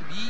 Boubi.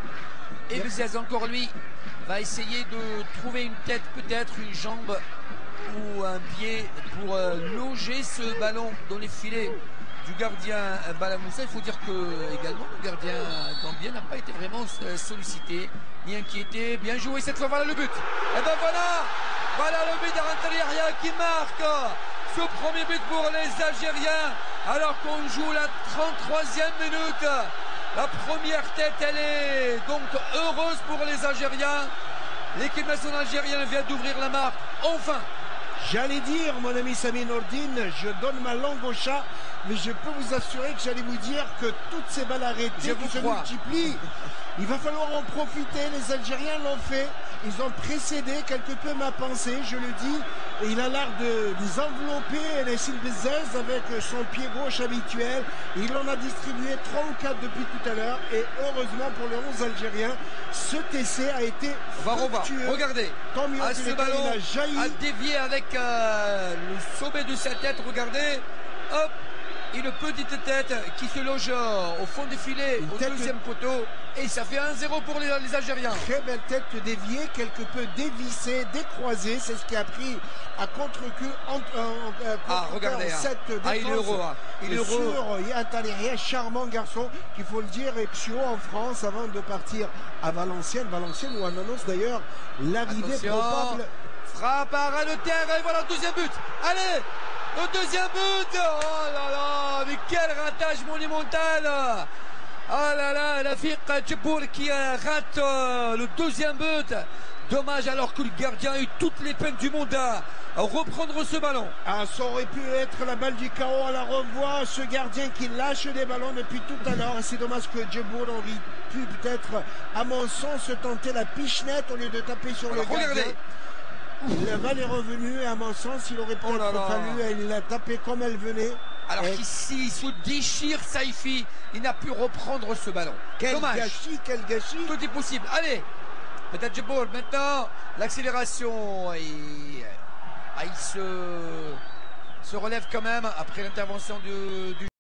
Et Bezaz, encore lui, va essayer de trouver une tête, peut-être une jambe ou un pied pour loger ce ballon dans les filets du gardien Balamoussa. Il faut dire que également le gardien gambien n'a pas été vraiment sollicité ni inquiété. Bien joué cette fois, voilà le but. Et ben voilà le but d'Arantaria qui marque ce premier but pour les Algériens alors qu'on joue la 33e minute. La première tête, elle est donc heureuse pour les Algériens. L'équipe nationale algérienne vient d'ouvrir la marque, enfin. J'allais dire, mon ami Sami Nordine, je donne ma langue au chat, mais je peux vous assurer que j'allais vous dire que toutes ces balles arrêtées qui se multiplient, il va falloir en profiter. Les Algériens l'ont fait, ils ont précédé quelque peu ma pensée, je le dis, et il a l'air de les envelopper, Nassir Bezaz, avec son pied gauche habituel. Il en a distribué 3 ou 4 depuis tout à l'heure, et heureusement pour les 11 Algériens, ce essai a été fructueux. Regardez, tant mieux que ce ballon a dévié avec le sommet de sa tête, regardez, hop, une petite tête qui se loge au fond des filets, au deuxième poteau, et ça fait 1-0 pour les Algériens. Très belle tête déviée, quelque peu dévissée, décroisée, c'est ce qui a pris à contre-cul regardez, cette défense. il est heureux, il est heureux. Sur Yantaleriya, charmant garçon, qu'il faut le dire, est psio en France avant de partir à Valenciennes où on annonce d'ailleurs l'arrivée probable. Frappe à ras de terre, et voilà le deuxième but. Allez, le deuxième but. Oh là là, mais quel ratage monumental. Oh là là, Rafiq Djebbour qui rate le deuxième but. Dommage, alors que le gardien a eu toutes les peines du monde à reprendre ce ballon. Ah, ça aurait pu être la balle du chaos. On la revoit, ce gardien qui lâche des ballons depuis tout à l'heure. C'est dommage que Djebbour aurait pu peut-être, à mon sens, se tenter la pichenette au lieu de taper sur le gardien. Regardez. La balle est revenue et à mon sens, il aurait peut-être fallu, elle l'a tapé comme elle venait. Alors qu'ici, il se déchire Saifi, il n'a pu reprendre ce ballon. Quel dommage. Gâchis, quel gâchis. Tout est possible. Allez, peut-être Djebbour, maintenant, l'accélération, il se relève quand même après l'intervention du